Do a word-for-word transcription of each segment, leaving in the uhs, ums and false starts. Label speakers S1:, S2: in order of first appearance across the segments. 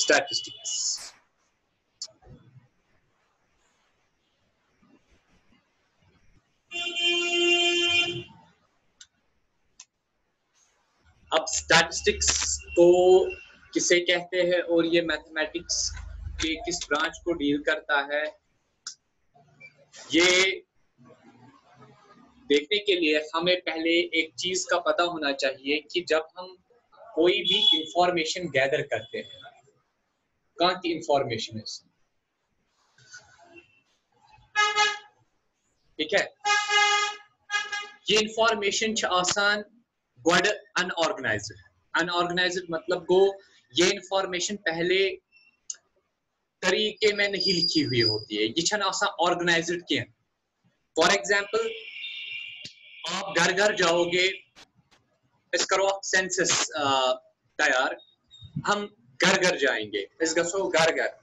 S1: Statistics. अब statistics को किसे कहते हैं और ये मैथमेटिक्स के किस ब्रांच को डील करता है, ये देखने के लिए हमें पहले एक चीज का पता होना चाहिए कि जब हम कोई भी इंफॉर्मेशन गैदर करते हैं, कहाँ की इंफॉर्मेशन है, ठीक है, ये इंफॉर्मेशन आसान गोड अनऑर्गेनाइज्ड। अनऑर्गेनाइज्ड मतलब गो ये इंफॉर्मेशन पहले तरीके में नहीं लिखी हुई होती है, ये छन आसान ऑर्गेनाइज्ड किया। फॉर एग्जांपल आप घर घर जाओगे, इस करो आप सेंसस तैयार, हम घर घर जाएंगे, इस गसो घर घर,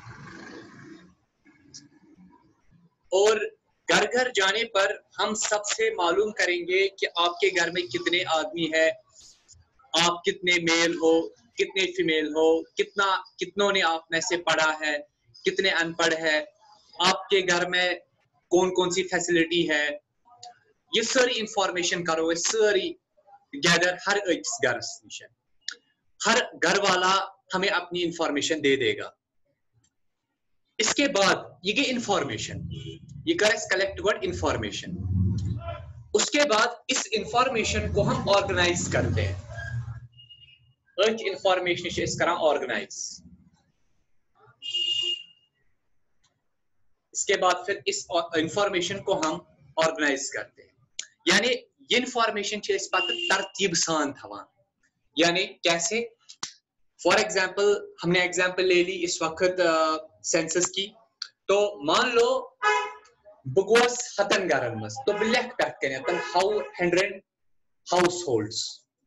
S1: और घर घर जाने पर हम सबसे मालूम करेंगे कि आपके घर में कितने आदमी है, आप कितने मेल हो, कितने फीमेल हो, कितना कितनों ने आप में से पढ़ा है, कितने अनपढ़ है, आपके घर में कौन कौन सी फैसिलिटी है, ये सारी इंफॉर्मेशन करो, ये सारी गैदर हर एक घर से, हर घर वाला हमें अपनी इंफॉर्मेशन दे देगा। इसके बाद ये इंफॉर्मेशन ये करे कलेक्ट वर्ड इंफॉर्मेशन, उसके बाद इस इंफॉर्मेशन को हम ऑर्गेनाइज करते हैं, एक इंफॉर्मेशन इस करा ऑर्गेनाइज। इसके बाद फिर इस इंफॉर्मेशन को हम ऑर्गेनाइज करते हैं, यानी ये इंफॉर्मेशन इस पर तरतीब सान थवान, यानी कैसे। फॉर एग्जांपल हमने एग्जांपल ले ली इस वक्त सेंसस की, तो मान लो बुगोस हतन गरन मस, तो बिलेख तक करें तन हाउ हंड्रेड हाउस होल्ड्स,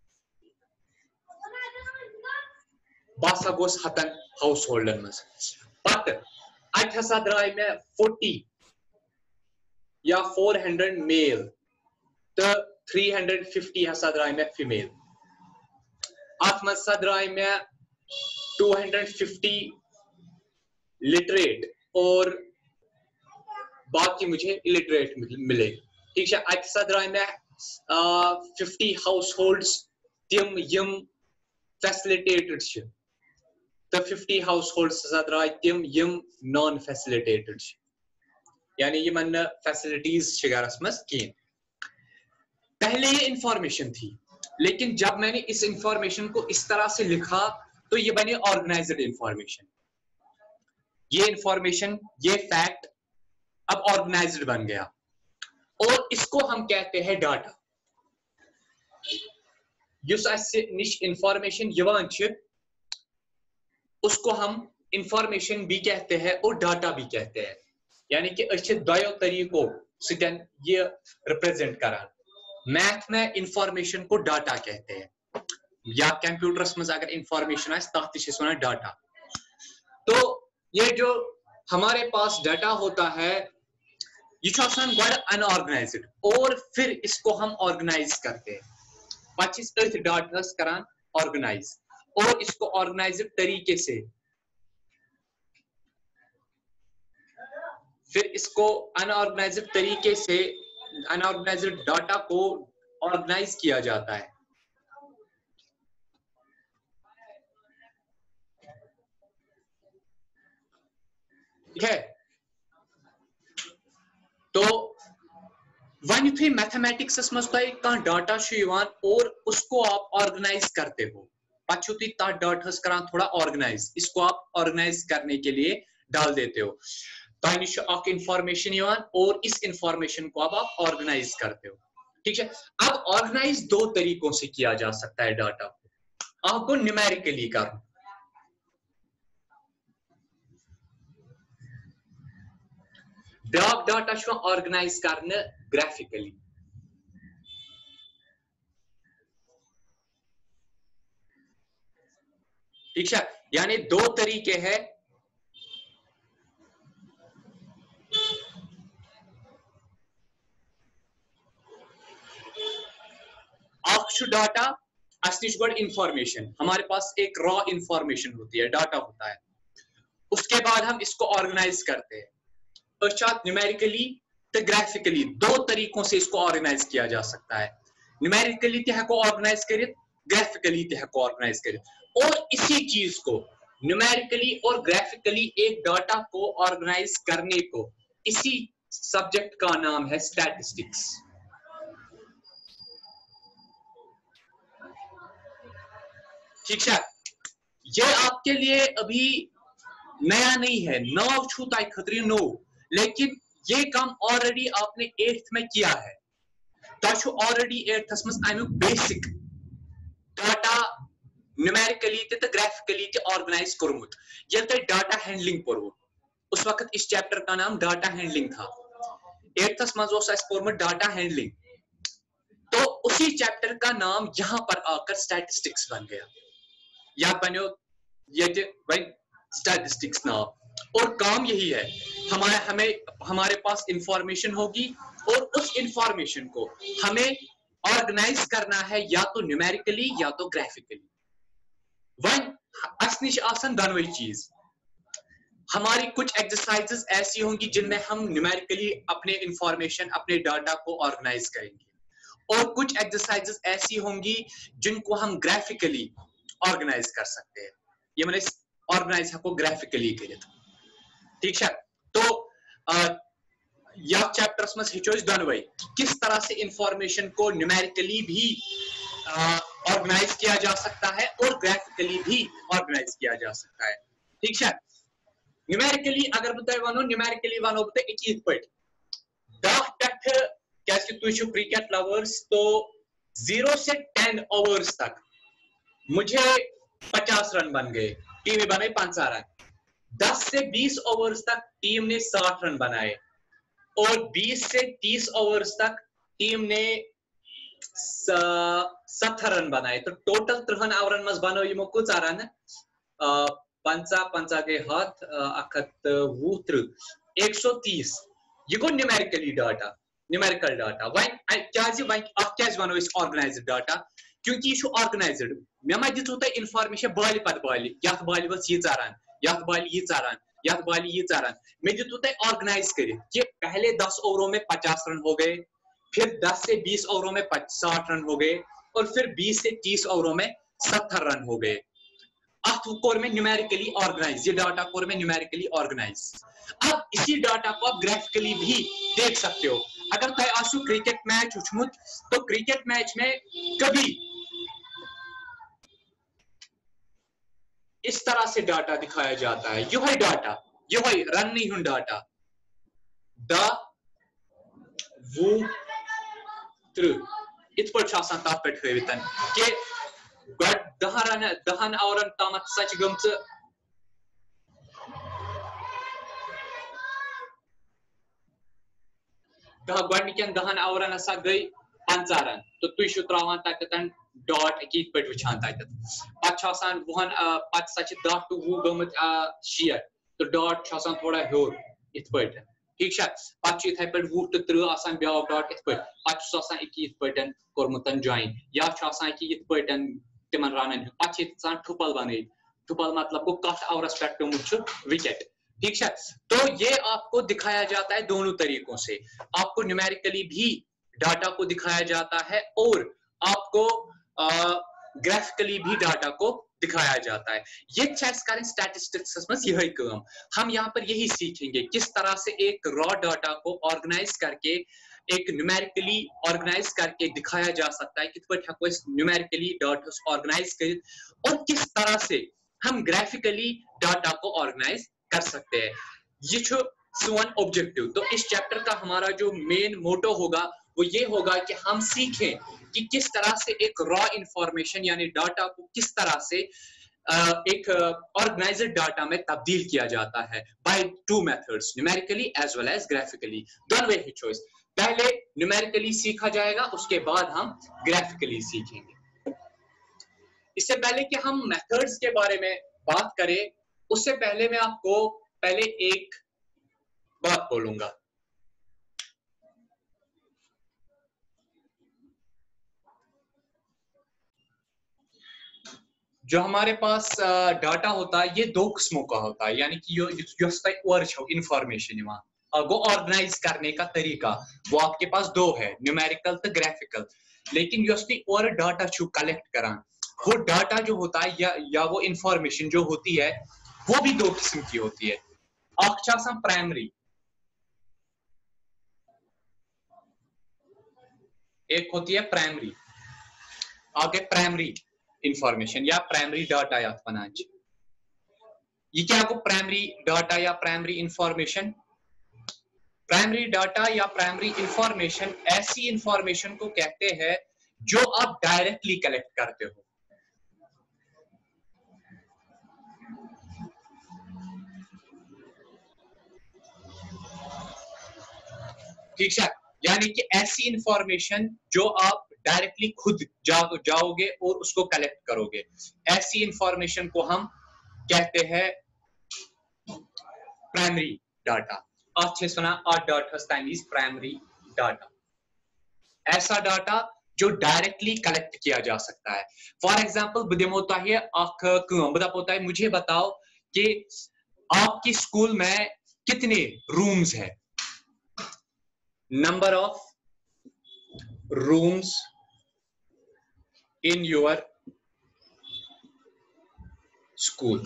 S1: बासा गोस हतन हाउस होल्डन मस, बट अट हसा द्राय में फोर्टी या फोर हंड्रेड मेल, तो थ्री हंड्रेड फिफ्टी हसा द्राय में फीमेल, अत मस द्राय में टू हंड्रेड फिफ्टी लिटरेट और बाकी मुझे इलिटरेट मिले, ठीक है। अत द्राय में फिफ्टी हाउस होल्ड्स तिम यम फैसिलिटेटेड छ, तो फिफ्टी हाउस होल्ड्स द्राय तिम यम नॉन फैसिलिटेटेड छ, यानी यमन फैसिलिटीज गरस मस कहीं। पहले ये इंफॉर्मेशन थी, लेकिन जब मैंने इस इंफॉर्मेशन को इस तरह से लिखा तो ये बने ऑर्गेनाइज्ड इंफॉर्मेशन। ये इंफॉर्मेशन, ये फैक्ट अब ऑर्गेनाइज्ड बन गया और इसको हम कहते हैं डाटा। युस अस्से निश इंफॉर्मेशन यवान छ, उसको हम इंफॉर्मेशन भी कहते हैं और डाटा भी कहते हैं, यानी कि अच्छे दो तरीकों से ये रिप्रेजेंट करा। मैथ में इंफॉर्मेशन को डाटा कहते हैं, या कंप्यूटर्स में अगर इंफॉर्मेशन है तथ डाटा। तो ये जो हमारे पास डाटा होता है ये अनऑर्गेनाइज्ड, और फिर इसको हम ऑर्गेनाइज करते हैं, पच्चीस डाटा करान ऑर्गेनाइज, और इसको ऑर्गेनाइज्ड तरीके से फिर इसको अनऑर्गेनाइज्ड तरीके से अनऑर्गेनाइज्ड डाटा को ऑर्गेनाइज किया जाता है। ठीक है, तो वन यु मैथमेटिक्स मज तुम डाटा और उसको आप ऑर्गेनाइज करते हो, पु तुम डाटा करान थोड़ा ऑर्गेनाइज, इसको आप ऑर्गेनाइज करने के लिए डाल देते हो। तुम निश इंफॉर्मेशन और इस इंफॉर्मेशन को अब आप ऑर्गेनाइज करते हो, ठीक है। अब ऑर्गेनाइज दो तरीकों से किया जा सकता है डाटा को, आपको न्यूमेरिकली करना, ब्लॉक डाटा ऑर्गेनाइज करना ग्राफिकली। ठीक है, यानी दो तरीके हैं, डाटा असनिश गड इंफॉर्मेशन, हमारे पास एक रॉ इंफॉर्मेशन होती है, डाटा होता है। उसके बाद हम इसको ऑर्गेनाइज करते हैं, पश्चात न्यूमेरिकली तो ग्राफिकली दो तरीकों से इसको ऑर्गेनाइज किया जा सकता है। न्यूमेरिकली ते हको ऑर्गेनाइज करित, ग्राफिकली ते हको ऑर्गेनाइज करित। और इसी चीज को न्यूमेरिकली और ग्राफिकली एक डाटा को ऑर्गेनाइज करने को, इसी सब्जेक्ट का नाम है स्टैटिस्टिक्स। ठीक है, ये आपके लिए अभी नया नहीं है, नौ छूता खतरी नो, लेकिन ये काम ऑलरेडी आपने एट्थ में किया है। तो ऑलरेडी एट्थ में अमुक बेसिक डाटा न्यूमेरिकली तो ग्राफिकली तो ऑर्गेनाइज कर्मुत। ये तो डाटा हैंडलिंग पढ़ो, उस वक्त इस चैप्टर का नाम डाटा हैंडलिंग था। एट्थ में डाटा हैंडलिंग, तो उसी चैप्टर का नाम यहां पर आकर स्टैटिस्टिक्स बन गया, या बनो ये स्टैटिस्टिक्स नाम। और काम यही है, हमारे हमें हमारे पास इंफॉर्मेशन होगी और उस इंफॉर्मेशन को हमें ऑर्गेनाइज करना है, या तो न्यूमेरिकली या तो ग्राफिकली। वन असनिश आसन दोनों चीज। हमारी कुछ एक्सरसाइजेस ऐसी होंगी जिनमें हम न्यूमेरिकली अपने इंफॉर्मेशन, अपने डाटा को ऑर्गेनाइज करेंगे, और कुछ एक्सरसाइजेस ऐसी होंगी जिनको हम ग्राफिकली ऑर्गेनाइज कर सकते हैं। ये मैंने ऑर्गेनाइज को ग्राफिकली करित। ठीक है, तो या चैप्टर्स में हिचोज दोनों किस तरह से इंफॉर्मेशन को न्यूमेरिकली भी ऑर्गेनाइज किया जा सकता है और ग्राफिकली भी ऑर्गेनाइज किया जा सकता है। ठीक है, न्यूमेरिकली अगर बताए वनो न्यूमेरिकली वनो बताए एक पट दह पे क्या तुम क्रिकेट लवर्स, तो जीरो से टेन ओवर्स तक मुझे पचास रन बन गए, टीम बने पंचा रन। दस से बीस ओवर्स तक टीम ने साठ रन बनाए, और बीस से तीस ओवर्स तक टीम ने सत्तर रन बनाए। तो टोटल त्रिहन ओवरन मज बनो यमो कुछ रन, पंचा पंचा के हाथ अखत वो त्रिह एक सौ तीस। ये गो न्यूमेरिकली डाटा, न्यूमेरिकल डाटा। वन क्या वन क्या वनो ऑर्गेनाइज्ड डाटा, क्योंकि ये ऑर्गेनाइज्ड। मे मा दितु तुम इंफॉर्मेशन बाल पत बाल, यथ बाल वस यीचा रन, यथ बाल यीचा रन, यथ बाल यीचा रन। मे दितु तुम ऑर्गेनाइज कर कि पहले दस ओवरों में पचास रन हो गए, फिर दस से बीस ओवरों में साठ रन हो गए, और फिर बीस से तीस ओवरों में सत्तर रन हो गए। अथ कोर में न्यूमेरिकली ऑर्गेनाइज, ये डाटा कोर में न्यूमेरिकली ऑर्गेनाइज। अब इसी डाटा को आप ग्राफिकली भी देख सकते हो। अगर तुम आसु क्रिकेट मैच उठमुत, तो क्रिकेट मैच में कभी इस तरह से डाटा दिखाया जाता है, यह डाटा, यह रन नहीं हूं डाटा, द वो त्रिह इत पट तथ पे हवितन कि दहन दहन ओवरन तम सच गम गन दहन ओवरन हसा गई पंचा रन। तो तुम त्रावान ततन डॉट कित पे वुचान तत पे वहन पे दह टू वो गमत शेयर, तो डॉट थोड़ा हूर इत पे। ठीक है, पे इथे पे वो तो त्रिह आसान ब्या डॉट इत पे पे इत पे कोर्मुत ज्वाइन, या इत पे तिमन रनन पे ठुपल बन। ठुपल मतलब को कथ ओवरस पे पेमुत विकेट। ठीक है, तो ये आपको दिखाया जाता है दोनों तरीकों से। आपको न्यूमेरिकली भी डाटा को दिखाया जाता है, और आपको ग्राफिकली भी डाटा को दिखाया जाता है। ये चेस करें स्टैटिस्टिक्स में यही काम। हम यहाँ पर यही सीखेंगे किस तरह से एक रॉ डाटा को ऑर्गेनाइज करके, एक न्यूमेरिकली ऑर्गेनाइज करके दिखाया जा सकता है, कित पे न्यूमेरिकली डाटा ऑर्गेनाइज कर, और किस तरह से हम ग्राफिकली डाटा को ऑर्गेनाइज कर सकते हैं। ये सोन ऑब्जेक्टिव। तो इस चैप्टर का हमारा जो मेन मोटो होगा वो ये होगा कि हम सीखें कि किस तरह से एक रॉ इंफॉर्मेशन यानी डाटा को किस तरह से एक ऑर्गेनाइज्ड डाटा में तब्दील किया जाता है by two methods, numerically as well as graphically. दोनों ही चॉइस, पहले न्यूमेरिकली सीखा जाएगा, उसके बाद हम ग्राफिकली सीखेंगे। इससे पहले कि हम मेथड्स के बारे में बात करें, उससे पहले मैं आपको पहले एक बात बोलूंगा। जो हमारे पास डाटा होता है ये दो किस्मों का होता है, यानी कि यो यस और इंफॉर्मेशन गो ऑर्गेनाइज करने का तरीका वो आपके पास दो है, न्यूमेरिकल तो ग्राफिकल। लेकिन यस और डाटा कलेक्ट करा वो डाटा जो होता है या, या वो इंफॉर्मेशन जो होती है वो भी दो किस्म की होती है। प्राइमरी, एक होती है प्राइमरी, आगे प्राइमरी इंफॉर्मेशन या प्राइमरी डाटा या बनाना। ये क्या को प्राइमरी डाटा या प्राइमरी इंफॉर्मेशन? प्राइमरी डाटा या प्राइमरी इंफॉर्मेशन ऐसी इंफॉर्मेशन को कहते हैं जो आप डायरेक्टली कलेक्ट करते हो। ठीक है, यानी कि ऐसी इंफॉर्मेशन जो आप डायरेक्टली खुद जा, जाओगे और उसको कलेक्ट करोगे, ऐसी इंफॉर्मेशन को हम कहते हैं प्राइमरी डाटा। अच्छे सुना, आठ डाटा प्राइमरी डाटा, ऐसा डाटा जो डायरेक्टली कलेक्ट किया जा सकता है। फॉर एग्जाम्पल बुदिमोता है होता है, मुझे बताओ कि आपकी स्कूल में कितने रूम्स है, number of rooms in your school.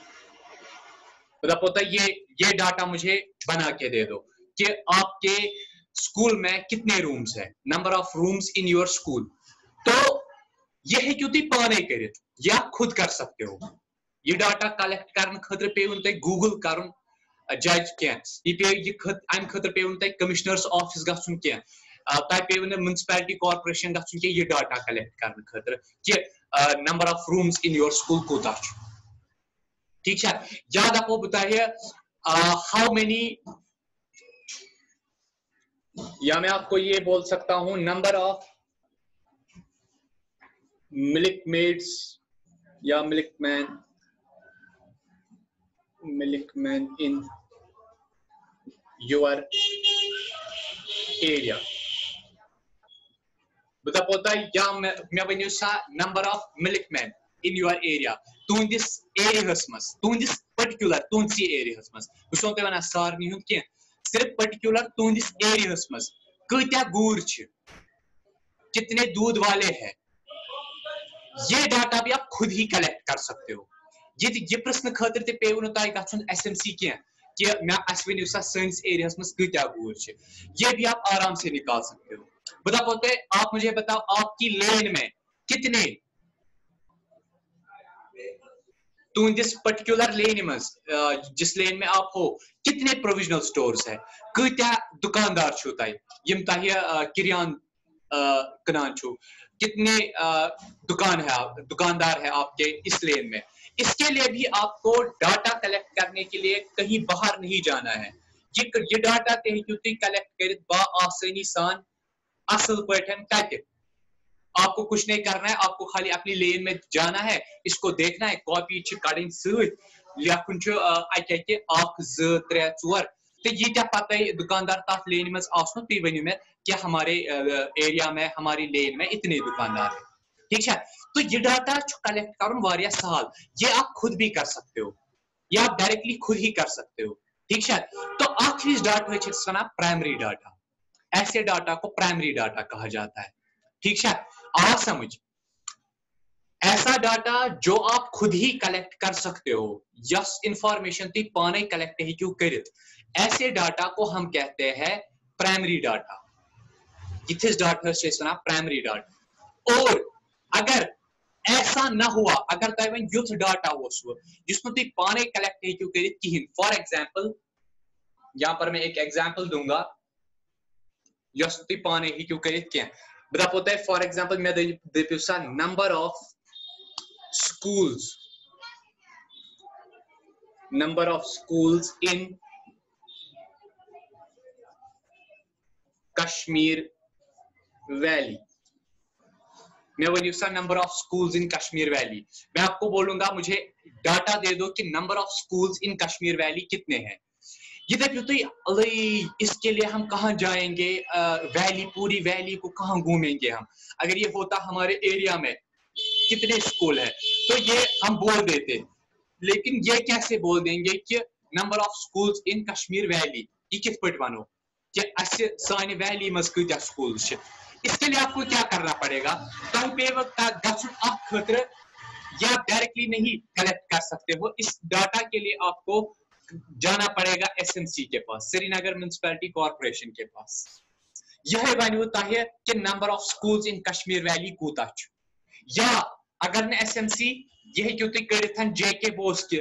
S1: मतलब होता है ये ये डाटा मुझे बना के दे दो कि आपके स्कूल में कितने रूम्स है, number of rooms in your school. तो ये है क्यों पाने कर या खुद कर सकते हो। ये डाटा कलेक्ट करने खतर पे गूगल कर जज कह अम खतर पे कमिश्नर्स ऑफिस गुन कह तह पे म्यूनसिपैलिटी कॉर्पोरेशन गुन ये डाटा कलेक्ट करने खतर कि number of rooms in your school कोता। ठीक है, याद आपको बताइए हाउ मेनी, या मैं आपको ये बोल सकता हूं नंबर ऑफ मिल्कमेड्स या milkman milkman in your area. बता पोता या मैं मैं वनु सा number of milkman in your area तुंदिस एरियास मस, तुंदिस पर्टिकुलर तुंदसी एरियास मस बसो ते वना सारनी हुन के सिर्फ पर्टिकुलर तुंदिस एरियास मस कत्या गूर छ, कितने दूध वाले हैं। ये डाटा भी आप खुद ही कलेक्ट कर सकते हो। ये ये प्रश्न खतर ते पे वन तय गछुन एसएमसी के कि मैं अश्विन सा सन्स एरियास मस कत्या गूर छ, ये भी आप आराम से निकाल सकते हो। बता पोते आप मुझे बताओ आपकी लेन में कितने, तुंदिस पर्टिकुलर लेन में जिस लेन में आप हो कितने प्रोविजनल स्टोर्स है, कत्या दुकानदार छु तय यम तह किरियान कनान छु, कितने दुकान है दुकानदार है आपके इस लेन में। इसके लिए भी आपको डाटा कलेक्ट करने के लिए कहीं बाहर नहीं जाना है। ये ये डाटा कलेक्ट कर बा आसानी सान असल पठन कत, आपको कुछ नहीं करना है, आपको खाली अपनी लेन में जाना है, इसको देखना है, कॉपी कड़न सखुन त्रे चोर तो ये क्या पता है दुकानदार तथ लेन में आसन तुम वनु मे कि हमारे एरिया में हमारी लेन में इतने दुकानदार है। ठीक है, तो ये डाटा कलेक्ट कर सहल, ये आप खुद भी कर सकते हो, ये आप डायरेक्टली खुद ही कर सकते हो। ठीक है, तो आखिरी डाटा वन प्राइमरी डाटा, ऐसे डाटा को प्राइमरी डाटा कहा जाता है। ठीक है, आ समझ, ऐसा डाटा जो आप खुद ही कलेक्ट कर सकते हो, यस इंफॉर्मेशन तुम पाने कलेक्ट हेकू कर, ऐसे डाटा को हम कहते हैं प्राइमरी डाटा। इस डाटा से वन प्राइमरी डाटा। और अगर ऐसा ना हुआ, अगर तय वन युथ डाटा जिसमें तुम पाने कलेक्ट हेकू कर कहीं, फॉर एग्जाम्पल यहां पर मैं एक एग्जाम्पल दूंगा यस तुम पाने हेकू कर कह बता पोता है। फॉर एग्जाम्पल मैं दपू सा number of schools number of schools in Kashmir Valley। मैं वही सा number of schools in Kashmir valley, मैं आपको बोलूंगा मुझे डाटा दे दो कि number of schools in Kashmir valley कितने हैं। ये देखो तो इसके लिए हम कहाँ जाएंगे, वैली पूरी वैली को कहाँ घूमेंगे हम। अगर ये होता हमारे एरिया में कितने स्कूल है, तो ये हम बोल देते, लेकिन ये कैसे बोल देंगे कि number of schools in Kashmir valley, ये कित पट वनो कि अस सानि वैली मज कत्या स्कूल छ। इसके लिए आपको क्या करना पड़ेगा, तुम पे गछुन अख खतर या डायरेक्टली नहीं कलेक्ट कर सकते हो, इस डाटा के लिए आपको जाना पड़ेगा एसएमसी के पास, श्रीनगर म्युनिसिपैलिटी कॉर्पोरेशन के पास। यह वनो तह कि number of schools in Kashmir valley कूता छ, या अगर न एसएमसी यह हेकु तुम करिथ जेके बोस के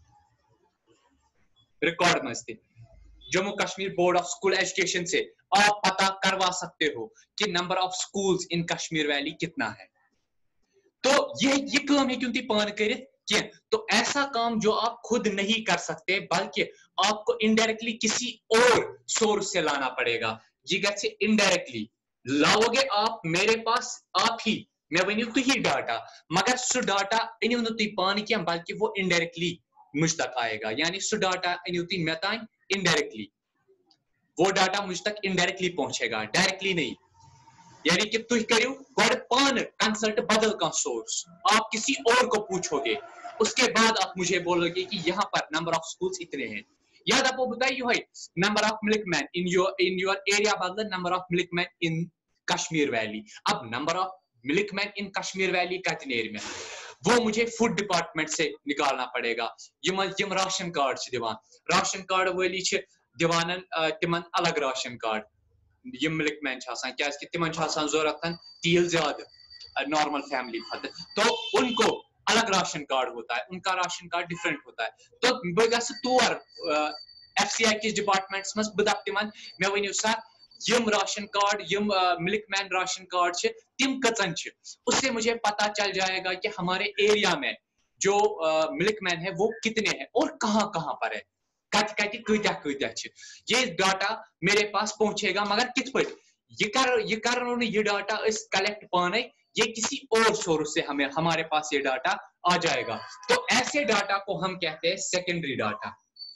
S1: रिकॉर्ड मज थे, Jammu Kashmir board of school education से आप पता करवा सकते हो कि number of schools in Kashmir valley कितना है। तो ये ये काम है क्यों पान कर, तो ऐसा काम जो आप खुद नहीं कर सकते बल्कि आपको इनडायरेक्टली किसी और सोर्स से लाना पड़ेगा। ये गए इनडायरेक्टली लाओगे आप मेरे पास, आप ही मैं वनु तुही डाटा, मगर सु डाटा अनिव नु तुम पान क्या बल्कि वो इनडायरेक्टली मुझ तक आएगा, यानी सु डाटा अनिव तुम मे तान इनडायरेक्टली, वो डाटा मुझ तक इनडायरेक्टली पहुंचेगा, डायरेक्टली नहीं। यानी कि तुम करो गड पान कंसल्ट बदल का सोर्स, आप किसी और को पूछोगे, उसके बाद आप मुझे बोलोगे कि यहाँ पर नंबर ऑफ स्कूल्स इतने हैं। याद आपको बताइए number of milkman in your in your area बदल number of milkman in Kashmir valley. अब number of milkman in Kashmir valley कितने में, वो मुझे फूड डिपार्टमेंट से निकालना पड़ेगा। यम यम राशन कार्ड दिवान, राशन कार्ड वाली दिवान तिमन अलग राशन कार्ड, यम मिल्कमैन क्या तिमन जरूरत तेल ज्यादा नॉर्मल फैमिली खत, तो उनको अलग राशन कार्ड होता है, उनका राशन कार्ड डिफरेंट होता है। तो बह गस तौर एफ सी आई किस डिपार्टमेंट्स मज बह दप तिमन मे वनु सा यम राशन कार्ड यम मिल्कमैन राशन कार्ड छ तिम कचन छ, उससे मुझे पता चल जाएगा कि हमारे एरिया में जो मिल्कमैन है वो कितने हैं और कहाँ कहाँ पर है, कत कत कत्या कत्या छ। ये डाटा मेरे पास पहुंचेगा, मगर कित पट ये कर ये कर ये डाटा इस कलेक्ट पाने, ये किसी और सोर्स से हमें हमारे पास ये डाटा आ जाएगा। तो ऐसे डाटा को हम कहते हैं सेकेंडरी डाटा।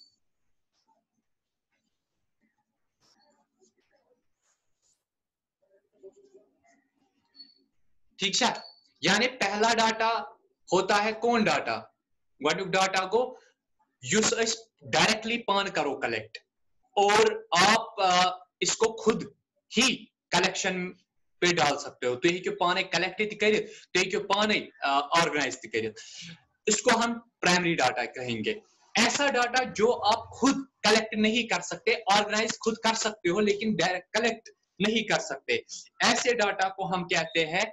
S1: ठीक है, यानी पहला डाटा होता है कौन डाटा, गोडुक डाटा को युस डायरेक्टली पान करो कलेक्ट, और आप आ, इसको खुद ही कलेक्शन पे डाल सकते हो। तो ये क्यों पाने कलेक्ट कर, तो ये क्यों पाने ऑर्गेनाइज कर, इसको हम प्राइमरी डाटा कहेंगे। ऐसा डाटा जो आप खुद कलेक्ट नहीं कर सकते, ऑर्गेनाइज खुद कर सकते हो लेकिन डायरेक्ट कलेक्ट नहीं कर सकते, ऐसे डाटा को हम कहते हैं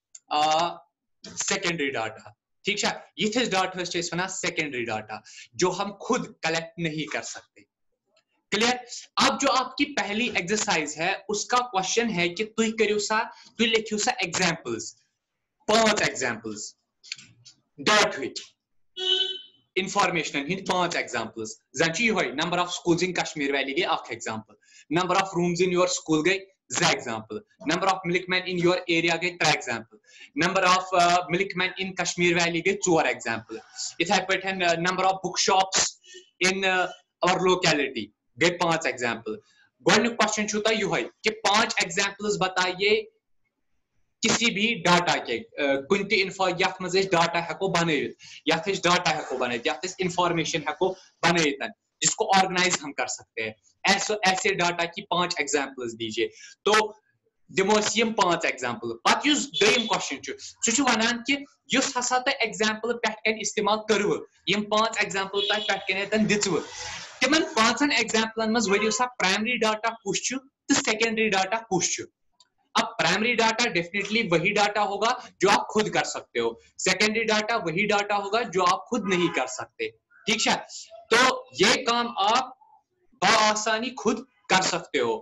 S1: सेकेंडरी डाटा। ठीक है, ये डाटा वन सेकेंडरी डाटा जो हम खुद कलेक्ट नहीं कर सकते। क्लियर। अब जो आपकी पहली एक्सरसाइज है उसका क्वेश्चन है कि तुम करो सा तुम लिखो सा एग्जांपल्स, पांच एग्जांपल्स डॉट हुई इंफॉर्मेशन हिंद पांच एग्जांपल्स जन ये number of schools in Kashmir valley गई अख example, number of rooms in your school गई ज example, number of milkman in your area गई त्रे example, number of milkman in Kashmir valley गई चोर एग्जांपल, इथे पे number of book shops in our locality गए पांच एग्जांपल। गोल्ड क्वेश्चन छुता युह कि पांच एग्जांपल्स बताइए किसी भी डाटा के कुन इन्फो यथ मज डाटा हेको बनवित, यथ डाटा हेको बनवित, यथ इंफॉर्मेशन हेको बनवित जिसको ऑर्गेनाइज हम कर सकते हैं। ऐसे ऐसे डाटा की पांच एग्जांपल्स दीजिए। तो दिमो यम पांच एग्जांपल पत युस दोयम क्वेश्चन सु वनान कि युस हसा त एग्जांपल पेट कन इस्तेमाल करव, यम पांच एग्जांपल त पेट कन दिचव, तिमन पांचन एग्जांपलन मज वरियो सा प्राइमरी डाटा कुछ तो सेकेंडरी डाटा कुछ। अब प्राइमरी डाटा डेफिनेटली वही डाटा होगा जो आप खुद कर सकते हो, सेकेंडरी डाटा वही डाटा होगा जो आप खुद नहीं कर सकते। ठीक है, तो ये काम आप बआसानी खुद कर सकते हो।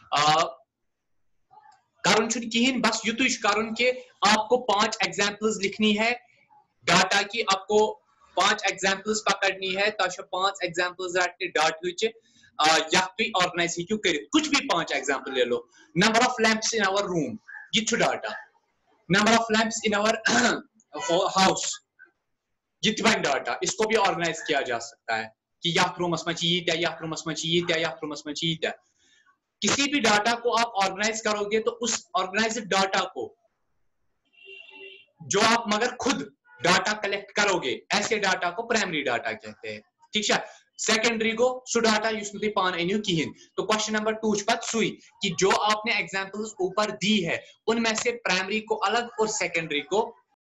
S1: कारण कहीं बस युतु कारण के आपको पांच एग्जांपल्स लिखनी है डाटा की, आपको पांच एग्जांपल्स पकड़नी है, तो पांच एग्जांपल्स रटने डाटा या ऑर्गेनाइज क्यों कर कुछ भी पांच एग्जांपल ले लो। Number of lamps in our room ये data, number of lamps in our house ये डाटा, इसको भी ऑर्गेनाइज किया जा सकता है कि या रूमस में यीत्या, या रूमस में यीत्या, या रूमस में यीत्या। किसी भी डाटा को आप ऑर्गेनाइज करोगे तो उस ऑर्गेनाइज्ड डाटा को जो आप मगर खुद डाटा कलेक्ट करोगे, ऐसे डाटा को प्राइमरी डाटा कहते हैं। ठीक है, सेकेंडरी गो सु डाटा युस नुतुय पान अनियो किहिन। तो क्वेश्चन नंबर टू पत सुई कि जो आपने एग्जांपल्स ऊपर दी है उनमें से प्राइमरी को अलग और सेकेंडरी को